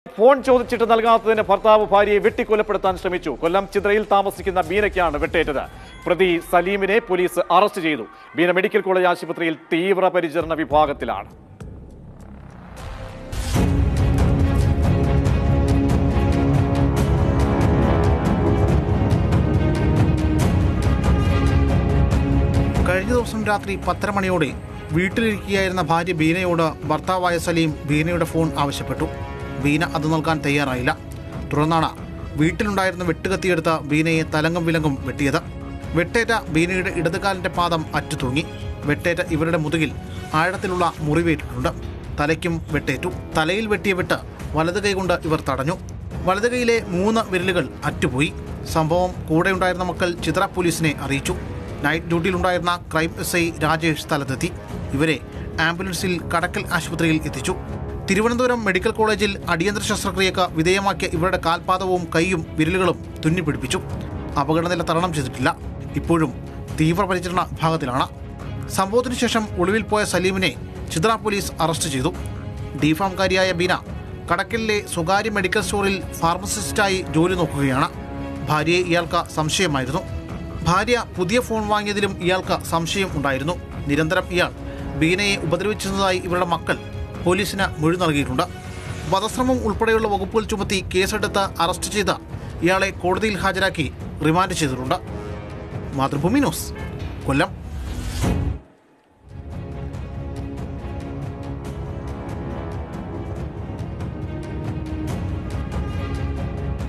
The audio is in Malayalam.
ഫോൺ ചോദിച്ചിട്ട് നൽകാത്തതിന് ഭർത്താവ് ഭാര്യയെ വെട്ടിക്കൊലപ്പെടുത്താൻ ശ്രമിച്ചു. കൊല്ലം ചിത്രയിൽ താമസിക്കുന്ന ബീനയ്ക്കാണ് വെട്ടേറ്റത്. പ്രതി സലീമിനെ പോലീസ് അറസ്റ്റ് ചെയ്തു. ബീന മെഡിക്കൽ കോളേജ് ആശുപത്രിയിൽ തീവ്രപരിചരണ വിഭാഗത്തിലാണ്. കഴിഞ്ഞ ദിവസം രാത്രി 10:30 മണിയോടെ വീട്ടിലിരിക്കുകയായിരുന്ന ഭാര്യ ബീനയോട് ഭർത്താവായ സലീം ബീനയുടെ ഫോൺ ആവശ്യപ്പെട്ടു. ബീന അത് നൽകാൻ തയ്യാറായില്ല. തുടർന്നാണ് വീട്ടിലുണ്ടായിരുന്ന വെട്ടുകത്തിയെടുത്ത ബീനയെ തലങ്കം വിലങ്കം വെട്ടിയത്. വെട്ടേറ്റ ബീനയുടെ ഇടതുകാലിന്റെ പാദം അറ്റുതൂങ്ങി. വെട്ടേറ്റ ഇവരുടെ മുതുകിൽ ആഴത്തിലുള്ള മുറിവേറ്റിട്ടുണ്ട്. തലയ്ക്കും വെട്ടേറ്റു. തലയിൽ വെട്ടിയ വെട്ട് വലത് കൈകൊണ്ട് ഇവർ തടഞ്ഞു. വലത് കൈയിലെ 3 വിരലുകൾ അറ്റുപോയി. സംഭവം കൂടെയുണ്ടായിരുന്ന മക്കൾ ചിത്ര പോലീസിനെ അറിയിച്ചു. നൈറ്റ് ഡ്യൂട്ടിയിലുണ്ടായിരുന്ന ക്രൈം SI രാജേഷ് സ്ഥലത്തെത്തി. ഇവരെ ആംബുലൻസിൽ കടക്കൽ ആശുപത്രിയിൽ എത്തിച്ചു. തിരുവനന്തപുരം മെഡിക്കൽ കോളേജിൽ അടിയന്തര ശസ്ത്രക്രിയക്ക് വിധേയമാക്കിയ ഇവരുടെ കാൽപാദവും കൈയും വിരലുകളും തുന്നിപ്പിടിപ്പിച്ചു. അപകടനില തരണം ചെയ്തിട്ടില്ല. ഇപ്പോഴും തീവ്രപരിചരണ വിഭാഗത്തിലാണ്. സംഭവത്തിനു ശേഷം ഒളിവിൽ പോയ സലീമിനെ ചിത്ര പോലീസ് അറസ്റ്റ് ചെയ്തു. ഡിഫാംകാരിയായ ബീന കടക്കലിലെ സ്വകാര്യ മെഡിക്കൽ സ്റ്റോറിൽ ഫാർമസിസ്റ്റായി ജോലി നോക്കുകയാണ്. ഭാര്യയെ ഇയാൾക്ക് സംശയമായിരുന്നു. ഭാര്യ പുതിയ ഫോൺ വാങ്ങിയതിലും ഇയാൾക്ക് സംശയം ഉണ്ടായിരുന്നു. നിരന്തരം ഇയാൾ ബീനയെ ഉപദ്രവിച്ചിരുന്നതായി ഇവരുടെ മക്കൾ പോലീസിന് മൊഴി നൽകിയിട്ടുണ്ട്. വധശ്രമം ഉൾപ്പെടെയുള്ള വകുപ്പുകൾ ചുമത്തി കേസെടുത്ത് അറസ്റ്റ് ചെയ്ത് ഇയാളെ കോടതിയിൽ ഹാജരാക്കി റിമാൻഡ് ചെയ്തിട്ടുണ്ട്. മാതൃഭൂമി ന്യൂസ്, കൊല്ലം.